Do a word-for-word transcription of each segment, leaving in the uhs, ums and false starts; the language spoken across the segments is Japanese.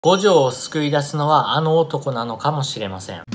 五条を救い出すのはあの男なのかもしれません。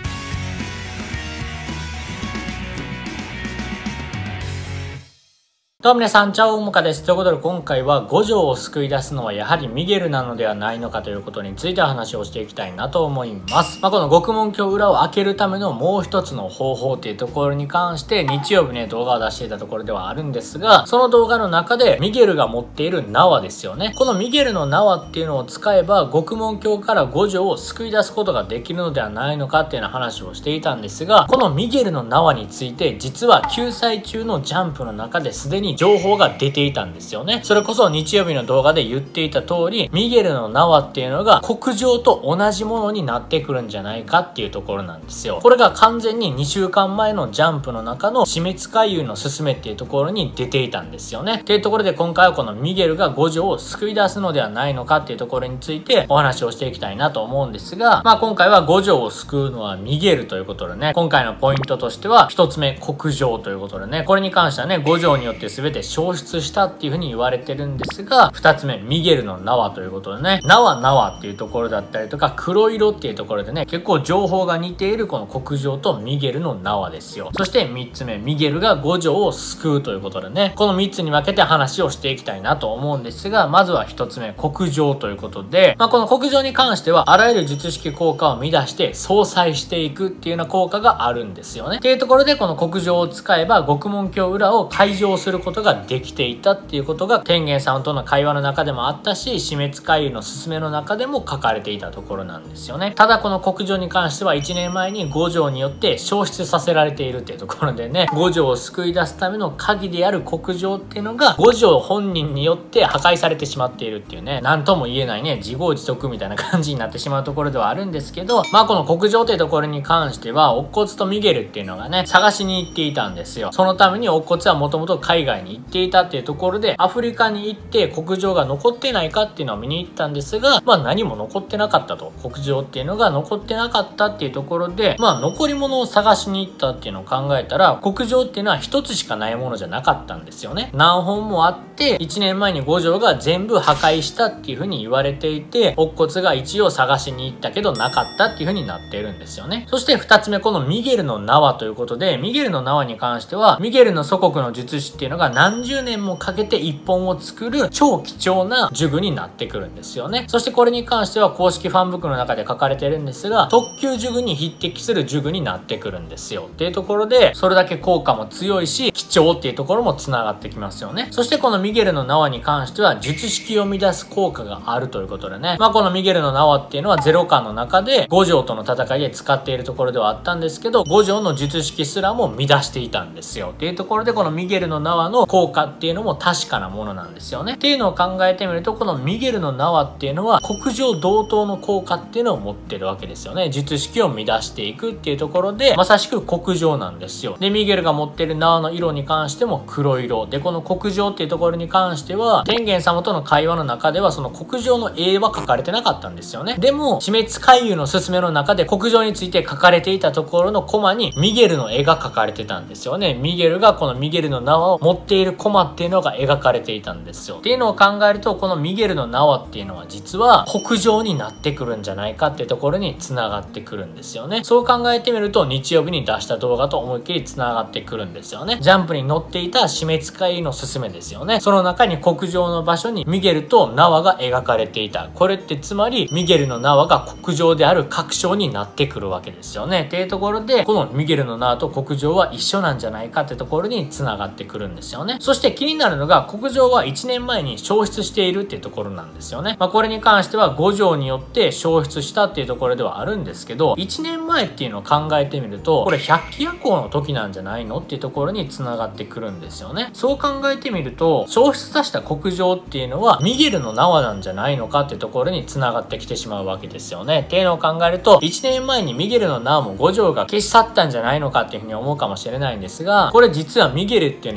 どうも皆さん、チャオウモカです。ということで今回は五条を救い出すのはやはりミゲルなのではないのかということについて話をしていきたいなと思います。まあ、この獄門疆裏を開けるためのもう一つの方法っていうところに関して日曜日ね動画を出していたところではあるんですが、その動画の中でミゲルが持っている縄ですよね。このミゲルの縄っていうのを使えば獄門疆から五条を救い出すことができるのではないのかっていうような話をしていたんですが、このミゲルの縄について実は救済中のジャンプの中ですでに情報が出ていたんですよね。それこそ日曜日の動画で言っていた通り、ミゲルの縄っていうのが国情と同じものになってくるんじゃないかっていうところなんですよ。これが完全ににしゅうかんまえのジャンプの中の死滅回遊の勧めっていうところに出ていたんですよね。っていうところで今回はこのミゲルが五条を救い出すのではないのかっていうところについてお話をしていきたいなと思うんですが、まあ今回は五条を救うのはミゲルということでね、今回のポイントとしては一つ目国情ということでね、これに関してはね五条によって全て消失したっていう風に言われてるんですが、二つ目ミゲルの縄ということでね、縄縄っていうところだったりとか黒色っていうところでね結構情報が似ているこの国情とミゲルの縄ですよ。そして三つ目ミゲルが五条を救うということでね、この三つに分けて話をしていきたいなと思うんですが、まずは一つ目国情ということで、まあ、この国情に関してはあらゆる術式効果を乱して相殺していくっていうような効果があるんですよね。っていうところでこの国情を使えば獄門疆裏を解錠することができていたっていうことが天元様との会話の中でもあったし、死滅回遊の勧めの中でも書かれていたところなんですよね。ただこの国情に関してはいちねんまえに五条によって消失させられているっていうところでね、五条を救い出すための鍵である国情っていうのが五条本人によって破壊されてしまっているっていうね、なんとも言えないね自業自得みたいな感じになってしまうところではあるんですけど、まあこの国情っていうところに関しては乙骨とミゲルっていうのがね探しに行っていたんですよ。そのために乙骨はもともと海外に行っていたっていうところでアフリカに行って国情が残ってないかっていうのを見に行ったんですが、まあ何も残ってなかったと、国情っていうのが残ってなかったっていうところで、まあ残り物を探しに行ったっていうのを考えたら国情っていうのは一つしかないものじゃなかったんですよね。何本もあっていちねんまえに五条が全部破壊したっていう風に言われていて、乙骨が一応探しに行ったけどなかったっていう風になっているんですよね。そして二つ目このミゲルの縄ということで、ミゲルの縄に関してはミゲルの祖国の術師っていうのが何十年もかけて一本を作る超貴重な呪具になってくるんですよね。そしてこれに関しては公式ファンブックの中で書かれてるんですが、特級呪具に匹敵する呪具になってくるんですよっていうところで、それだけ効果も強いし貴重っていうところもつながってきますよね。そしてこのミゲルの縄に関しては術式を乱す効果があるということでね、まあこのミゲルの縄っていうのはゼロ感の中で五条との戦いで使っているところではあったんですけど、五条の術式すらも乱していたんですよっていうところで、このミゲルの縄の効果っていうのも確かなものなんですよねっていうのを考えてみると、このミゲルの縄っていうのは国情同等の効果っていうのを持ってるわけですよね。術式を乱していくっていうところでまさしく国情なんですよ。でミゲルが持ってる縄の色に関しても黒色で、この国情っていうところに関しては天元様との会話の中ではその国情の絵は書かれてなかったんですよね。でも死滅回遊の勧めの中で国情について書かれていたところのコマにミゲルの絵が描かれてたんですよね。ミゲルがこのミゲルの縄を持っているコマっていうのが描かれていたんですよっていうのを考えると、このミゲルの縄っていうのは実は国情になってくるんじゃないかっていうところに繋がってくるんですよね。そう考えてみると日曜日に出した動画と思いっきり繋がってくるんですよね。ジャンプに載っていた死滅回遊の勧めですよね。その中に国情の場所にミゲルと縄が描かれていた。これってつまりミゲルの縄が国情である確証になってくるわけですよねっていうところで、このミゲルの縄と国情は一緒なんじゃないかってところに繋がってくるんですよね。そして気になるのが国情はいちねんまえに消失しているっていうところなんですよね。まあこれに関しては五条によって消失したっていうところではあるんですけど、いちねんまえっていうのを考えてみるとこれ百鬼夜行の時なんじゃないのっていうところに繋がってくるんですよね。そう考えてみると消失させた国情っていうのはミゲルの縄なんじゃないのかっていうところに繋がってきてしまうわけですよねっていうのを考えると、いちねんまえにミゲルの縄も五条が消し去ったんじゃないのかっていうふうに思うかもしれないんですが、これ実はミゲルっていうのはまだ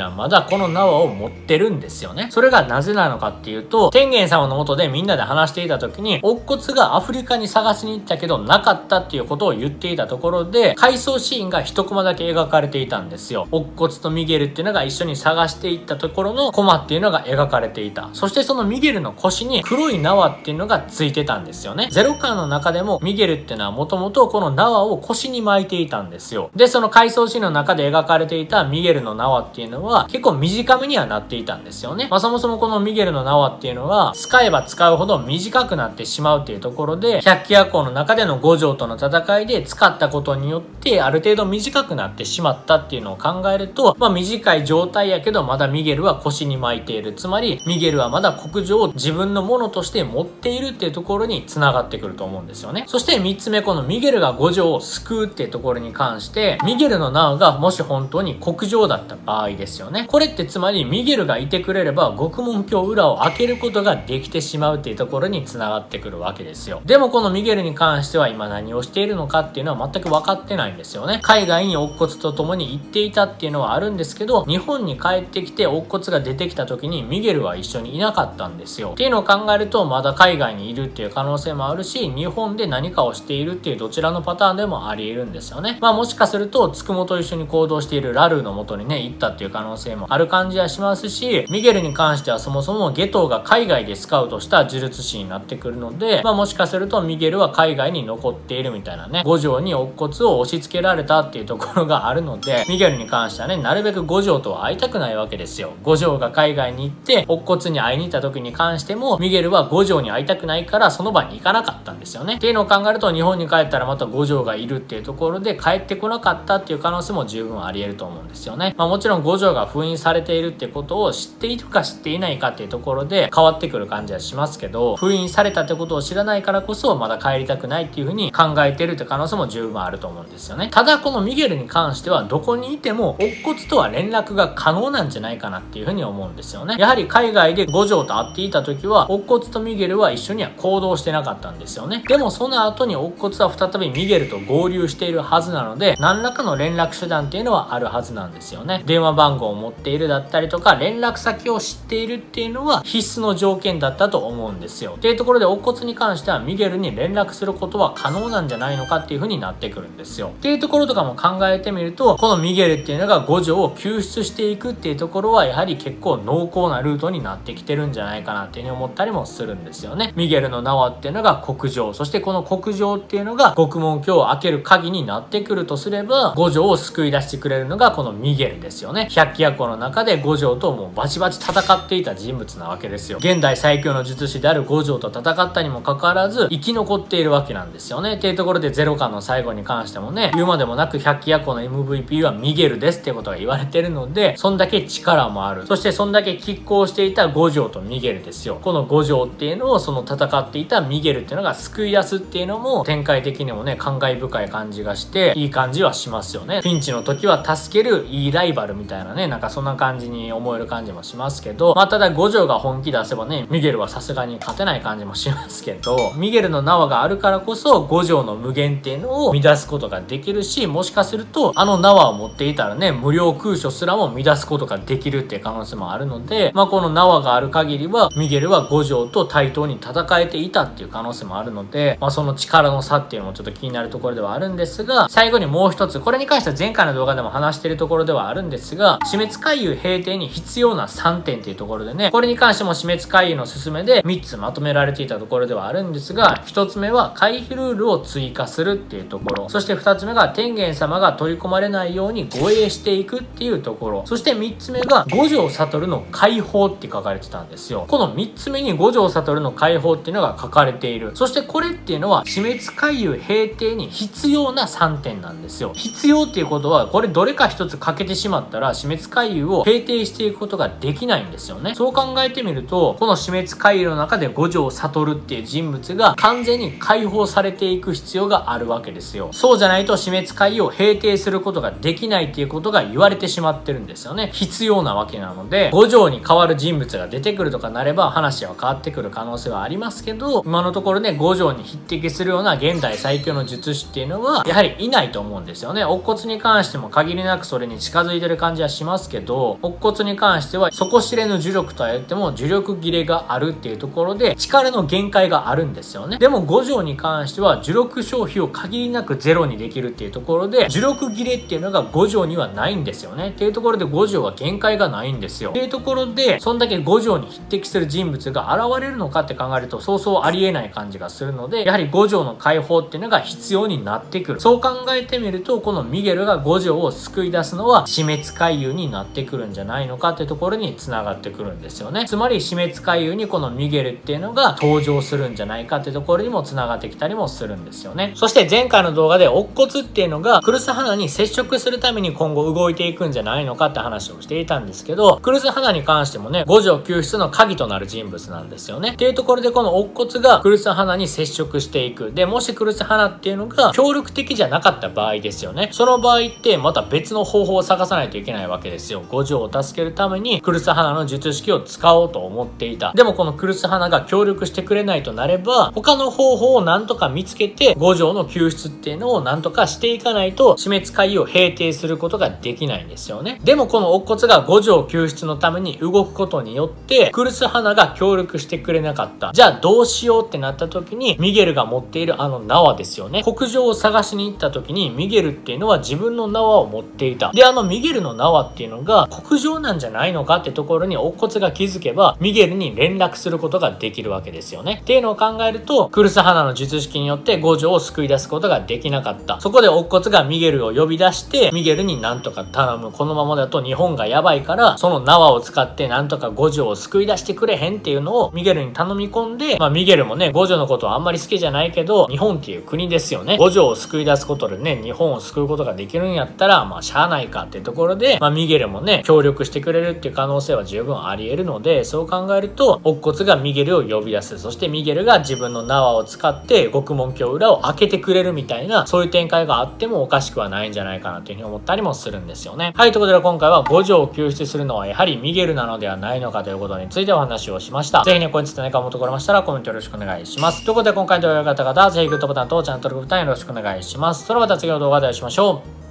がこの縄を持ってるんですよね。それがなぜなのかっていうと、天元様の下でみんなで話していた時に、乙骨がアフリカに探しに行ったけどなかったっていうことを言っていたところで、回想シーンが一コマだけ描かれていたんですよ。乙骨とミゲルっていうのが一緒に探していったところのコマっていうのが描かれていた。そしてそのミゲルの腰に黒い縄っていうのがついてたんですよね。ゼロ感の中でもミゲルっていうのはもともとこの縄を腰に巻いていたんですよ。で、その回想シーンの中で描かれていたミゲルの縄っていうのは結構短めにはなっていたんですよね。まあそもそもこのミゲルの縄っていうのは使えば使うほど短くなってしまうっていうところで、百鬼夜行の中での五条との戦いで使ったことによってある程度短くなってしまったっていうのを考えると、まあ短い状態やけどまだミゲルは腰に巻いている。つまりミゲルはまだ国情を自分のものとして持っているっていうところに繋がってくると思うんですよね。そしてみっつめ、このミゲルが五条を救うっていうところに関して、ミゲルの縄がもし本当に国情だった場合ですよね。これってつまりミゲルがいてくれれば獄門境裏を開けることができてしまうっていうところに繋がってくるわけですよ。でもこのミゲルに関しては今何をしているのかっていうのは全く分かってないんですよね。海外に乙骨と共に行っていたっていうのはあるんですけど、日本に帰ってきて乙骨が出てきた時にミゲルは一緒にいなかったんですよ。っていうのを考えるとまだ海外にいるっていう可能性もあるし、日本で何かをしているっていうどちらのパターンでもあり得るんですよね。まあもしかするとつくもと一緒に行動しているラルーの元にね行ったっていう可能性もある感じはしますし、ミゲルに関してはそもそもゲトウが海外でスカウトした呪術師になってくるので、まあもしかするとミゲルは海外に残っているみたいなね、五条に乙骨を押し付けられたっていうところがあるので、ミゲルに関してはねなるべく五条とは会いたくないわけですよ。五条が海外に行って乙骨に会いに行った時に関してもミゲルは五条に会いたくないからその場に行かなかったんですよね。っていうのを考えると日本に帰ったらまた五条がいるっていうところで帰ってこなかったっていう可能性も十分あり得ると思うんですよね。まあもちろん五条が封印されているってことを知っているか知っていないかっていうところで変わってくる感じはしますけど、封印されたってことを知らないからこそまだ帰りたくないっていうふうに考えているって可能性も十分あると思うんですよね。ただこのミゲルに関してはどこにいても乙骨とは連絡が可能なんじゃないかなっていうふうに思うんですよね。やはり海外で五条と会っていた時は乙骨とミゲルは一緒には行動してなかったんですよね。でもその後に乙骨は再びミゲルと合流しているはずなので、何らかの連絡手段っていうのはあるはずなんですよね。電話番号を持っているだったりとか連絡先を知っているっていうのは必須の条件だったと思うんですよ。っていうところで乙骨に関してはミゲルに連絡することは可能なんじゃないのかっていう風になってくるんですよ。っていうところとかも考えてみると、このミゲルっていうのが五条を救出していくっていうところはやはり結構濃厚なルートになってきてるんじゃないかなっていう風に思ったりもするんですよね。ミゲルの縄っていうのが国情、そしてこの国情っていうのが獄門境を開ける鍵になってくるとすれば、五条を救い出してくれるのがこのミゲルですよね。百鬼夜行の中で五条ともうバチバチ戦っていた人物なわけですよ。現代最強の術師である五条と戦ったにもかかわらず生き残っているわけなんですよね。っていうところでゼロ感の最後に関してもね、言うまでもなく百鬼夜行の エムブイピー はミゲルですってことが言われてるので、そんだけ力もある。そしてそんだけ拮抗していた五条とミゲルですよ。この五条っていうのをその戦っていたミゲルっていうのが救い出すっていうのも展開的にもね感慨深い感じがしていい感じはしますよね。ピンチの時は助けるいいライバルみたいなね、なんかそんな感じに思える感じもしますけど、まあただ五条が本気出せばねミゲルはさすがに勝てない感じもしますけど、ミゲルの縄があるからこそ五条の無限っていうのを乱すことができるし、もしかするとあの縄を持っていたらね無料空所すらも乱すことができるっていう可能性もあるので、まあこの縄がある限りはミゲルは五条と対等に戦えていたっていう可能性もあるので、まあその力の差っていうのもちょっと気になるところではあるんですが、最後にもう一つ、これに関しては前回の動画でも話しているところではあるんですが、死滅回遊平定に必要なさんてんっていうところでね、これに関しても死滅回遊の勧めでみっつまとめられていたところではあるんですが、ひとつめは回避ルールを追加するっていうところ、そしてふたつめが天元様が取り込まれないように護衛していくっていうところ、そしてみっつめが五条悟の解放って書かれてたんですよ。このみっつめに五条悟の解放っていうのが書かれている。そしてこれっていうのは死滅回遊平定に必要なさんてんなんですよ。必要っていうことはこれどれか一つ欠けてしまったら死滅回遊を平定していくことができないんですよね。そう考えてみると、この死滅回遊の中で五条悟っていう人物が完全に解放されていく必要があるわけですよ。そうじゃないと死滅回遊を平定することができないっていうことが言われてしまってるんですよね。必要なわけなので、五条に代わる人物が出てくるとかなれば話は変わってくる可能性はありますけど、今のところね五条に匹敵するような現代最強の術師っていうのはやはりいないと思うんですよね。乙骨に関しても限りなくそれに近づいてる感じはしますけど、 ど、乙骨に関しては底知れぬ呪力とは言っても呪力切れがあるっていうところで力の限界があるんですよね。でも五条に関しては呪力消費を限りなくゼロにできるっていうところで呪力切れっていうのが五条にはないんですよね。っていうところで五条は限界がないんですよ。っていうところでそんだけ五条に匹敵する人物が現れるのかって考えるとそうそうありえない感じがするので、やはり五条の解放っていうのが必要になってくる。そう考えてみるとこのミゲルが五条を救い出すのは死滅回遊になってくるんじゃないのかってところに繋がってくるんですよね。つまり死滅回遊にこのミゲルっていうのが登場するんじゃないかってところにも繋がってきたりもするんですよね。そして前回の動画で乙骨っていうのがクルスハナに接触するために今後動いていくんじゃないのかって話をしていたんですけど、クルスハナに関してもね五条救出の鍵となる人物なんですよね。っていうところでこの乙骨がクルスハナに接触していく。でもしクルスハナっていうのが協力的じゃなかった場合ですよね。その場合ってまた別の方法を探さないといけないわけですよ。五条を助けるためにクルスハナの術式を使おうと思っていた。でもこのクルスハナが協力してくれないとなれば他の方法をなんとか見つけて五条の救出っていうのをなんとかしていかないと死滅回遊を平定することができないんですよね。でもこの乙骨が五条救出のために動くことによってクルスハナが協力してくれなかった。じゃあどうしようってなった時にミゲルが持っているあの縄ですよね。国城を探しに行った時にミゲルっていうのは自分の縄を持っていた。であのミゲルの縄っていうのが国城なんじゃないのかってところに乙骨が気づけばミゲルに連絡することができるわけですよね。っていうのを考えるとクルスハナの術式によって五条を救い出すことができなかった。そこで乙骨がミゲルを呼び出してミゲルになんとか頼む。このままだと日本がやばいからその縄を使ってなんとか五条を救い出してくれへんっていうのをミゲルに頼み込んで、まあミゲルもね五条のことはあんまり好きじゃないけど日本っていう国ですよね。五条を救い出すことでね日本を救うことができるんやったらまあしゃあないかっていうところで、まあミゲルもね協力してくれるっていう可能性は十分あり得るので、そう考えると乙骨がミゲルを呼び出す。そしてミゲルが自分の縄を使って獄門境裏を開けてくれるみたいなそういう展開があってもおかしくはないんじゃないかなというふうに思ったりもするんですよね。はい、ということで今回は五条を救出するのはやはりミゲルなのではないのかということについてお話をしました。ぜひねこれについて何か思うところましたらコメントよろしくお願いします。ということで今回の動画が良かった方はぜひグッドボタンとチャンネル登録ボタンよろしくお願いします。それではまた次の動画でお会いしましょう。